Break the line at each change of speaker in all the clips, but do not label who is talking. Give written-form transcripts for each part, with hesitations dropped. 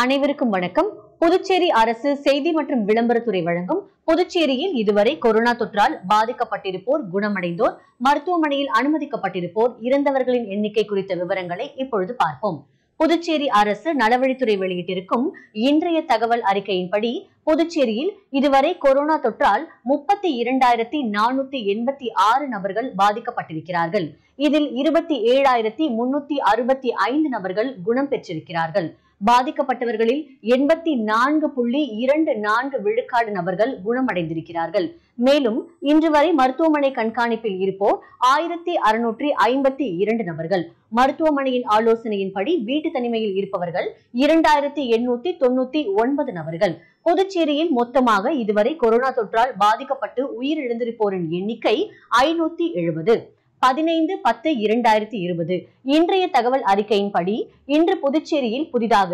அனைவருக்கும் வணக்கம். புதுச்சேரி அரசு செய்தி மற்றும் விளம்பரத்துறை வழங்கும் புதுச்சேரியில் இதுவரை கொரோனா தொற்றால் பாதிக்கப்பட்டிருப்போர், குணமடைந்தோர், மருத்துவமனையில் அனுமதிக்கப்பட்டிருப்போர், இறந்தவர்களின் எண்ணிக்கை குறித்த விவரங்களை இப்பொழுது பார்ப்போம். புதுச்சேரி அரசு நலவழித்துறை வெளியிட்டிருக்கும் இன்றைய தகவல் அறிக்கையின்படி புதுச்சேரியில் இதுவரை கொரோனா தொற்றால் 32,486 நபர்கள் பாதிக்கப்பட்டிருக்கிறார்கள். இதில் 27,365 நபர்கள் குணம் பெற்றிருக்கிறார்கள். பாதிக்கப்பட்டவர்களில் 84.24 விழுக்காடு நபர்கள் குணமடைந்திருக்கிறார்கள். மேலும் இன்று வரை மருத்துவமனை கண்காணிப்பில் இருப்போர் 1652 நபர்கள். மருத்துவமனையின் ஆலோசனையின்படி வீட்டு தனிமையில் இருப்பவர்கள் 2899 நபர்கள். புதுச்சேரியில் மொத்தமாக இதுவரை கொரோனா தொற்றால் பாதிக்கப்பட்டு உயிரிழந்திருப்போரின் எண்ணிக்கை 570. 15/10/2020 இன்றைய தகவல் அறிக்கையின்படி இன்று புதுச்சேரியில் புதிதாக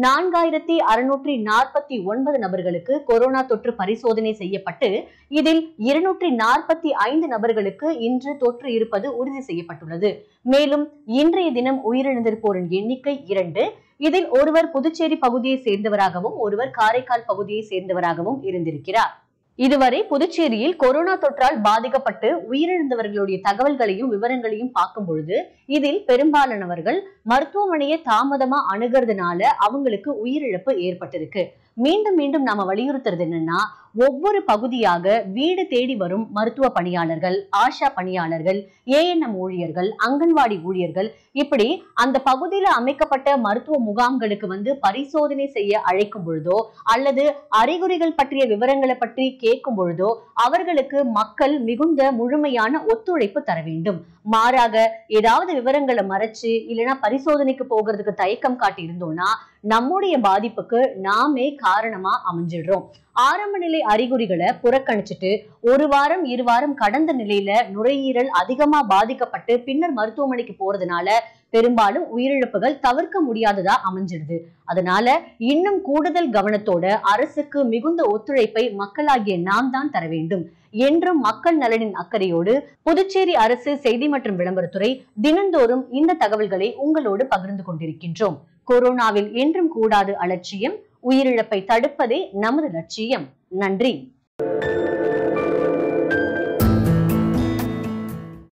4649 நபர்களுக்கு கொரோனா தொற்று பரிசோதனை செய்யப்பட்டு இதில் 245 நபர்களுக்கு இன்று தொற்று இருப்பது உறுதி செய்யப்பட்டுள்ளது. மேலும் இன்றைய தினம் உயிரிழந்திருப்போரின் எண்ணிக்கை 2. இதில் ஒருவர் புதுச்சேரி பகுதியை சேர்ந்தவராகவும் ஒருவர் காரைக்கால் பகுதியை சேர்ந்தவராகவும் இருந்திருக்கிறார். இதுவரை புதுச்சேரியில் கொரோனா தொற்றால் பாதிக்கப்பட்டு உயிரிழந்தவர்களுடைய தகவல்களையும் விவரங்களையும் பார்க்கும் பொழுது இதில் பெரும்பாலானவர்கள் மருத்துவமனையை தாமதமா அணுகிறதுனால அவங்களுக்கு உயிரிழப்பு ஏற்பட்டிருக்கு. மீண்டும் மீண்டும் நாம வலியுறுத்துறது என்னன்னா, ஒவ்வொரு பகுதியாக வீடு தேடி வரும் மருத்துவ பணியாளர்கள், ஆஷா பணியாளர்கள், ANM ஊழியர்கள், அங்கன்வாடி ஊழியர்கள், இப்படி அந்த பகுதியில அமைக்கப்பட்ட மருத்துவ முகாம்களுக்கு பரிசோதனை செய்ய அழைக்கும் பொழுதோ அல்லது அறிகுறிகள் பற்றிய விவரங்களை பற்றி கேட்கும் பொழுதோ அவர்களுக்கு மக்கள் மிகுந்த முழுமையான ஒத்துழைப்பு தர வேண்டும். மாறாக ஏதாவது விவரங்களை மறைச்சு இல்லைன்னா பரிசோதனைக்கு போகிறதுக்கு தயக்கம் காட்டி இருந்தோம்னா நம்முடைய பாதிப்புக்கு நாமே காரணமா அமைஞ்சிடுறோம். ஆரம்ப நிலை அறிகுறிகளை புறக்கணிச்சுட்டு 1 வாரம் 2 வாரம் கடந்த நிலையில நுரையீரல் அதிகமா பாதிக்கப்பட்டு பின்னர் மருத்துவமனைக்கு போறதுனால பெரும்பாலும் உயிரிழப்புகள் தவிர்க்க முடியாததா அமைஞ்சிடுது. அதனால இன்னும் கூடுதல் கவனத்தோட அரசுக்கு மிகுந்த ஒத்துழைப்பை மக்களாகிய நாம் தான் தர வேண்டும். என்றும் மக்கள் நலனின் அக்கறையோடு புதுச்சேரி அரசு செய்தி மற்றும் விளம்பரத்துறை தினந்தோறும் இந்த தகவல்களை உங்களோடு பகிர்ந்து கொண்டிருக்கின்றோம். கொரோனாவில் என்றும் கூடாது அலட்சியம். உயிரிழப்பை தடுப்பதே நமது லட்சியம். நன்றி.